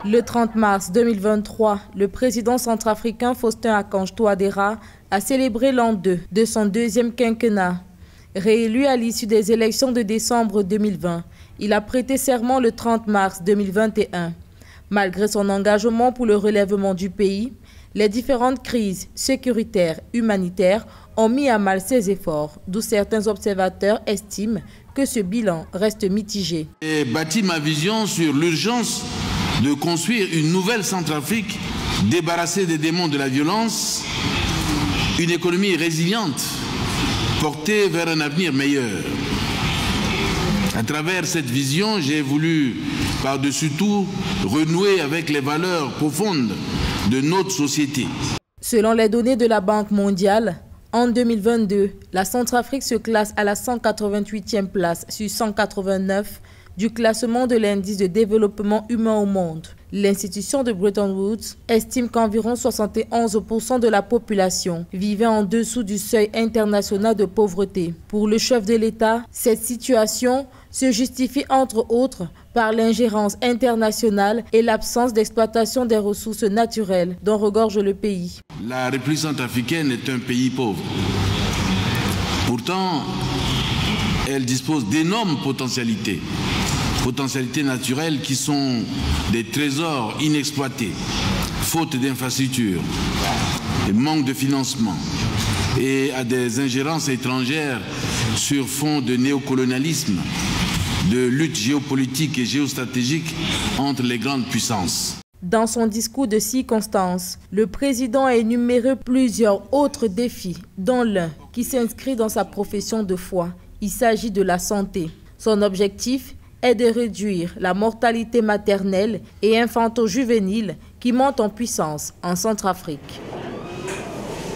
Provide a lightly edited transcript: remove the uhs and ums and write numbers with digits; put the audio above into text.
Le 30 mars 2023, le président centrafricain Faustin Archange Touadéra a célébré l'an 2 de son deuxième quinquennat. Réélu à l'issue des élections de décembre 2020, il a prêté serment le 30 mars 2021. Malgré son engagement pour le relèvement du pays, les différentes crises sécuritaires, humanitaires ont mis à mal ses efforts, d'où certains observateurs estiment que ce bilan reste mitigé. J'ai bâti ma vision sur l'urgence de construire une nouvelle Centrafrique débarrassée des démons de la violence, une économie résiliente, portée vers un avenir meilleur. À travers cette vision, j'ai voulu, par-dessus tout, renouer avec les valeurs profondes de notre société. Selon les données de la Banque mondiale, en 2022, la Centrafrique se classe à la 188e place sur 189 du classement de l'indice de développement humain au monde. L'institution de Bretton Woods estime qu'environ 71% de la population vivait en dessous du seuil international de pauvreté. Pour le chef de l'État, cette situation se justifie entre autres par l'ingérence internationale et l'absence d'exploitation des ressources naturelles dont regorge le pays. La République centrafricaine est un pays pauvre. Pourtant, elle dispose d'énormes potentialités naturelles qui sont des trésors inexploités, faute d'infrastructures, de manque de financement et à des ingérences étrangères sur fond de néocolonialisme, de lutte géopolitique et géostratégique entre les grandes puissances. Dans son discours de circonstance, le président a énuméré plusieurs autres défis, dont l'un qui s'inscrit dans sa profession de foi. Il s'agit de la santé. Son objectif est de réduire la mortalité maternelle et infanto-juvénile qui monte en puissance en Centrafrique.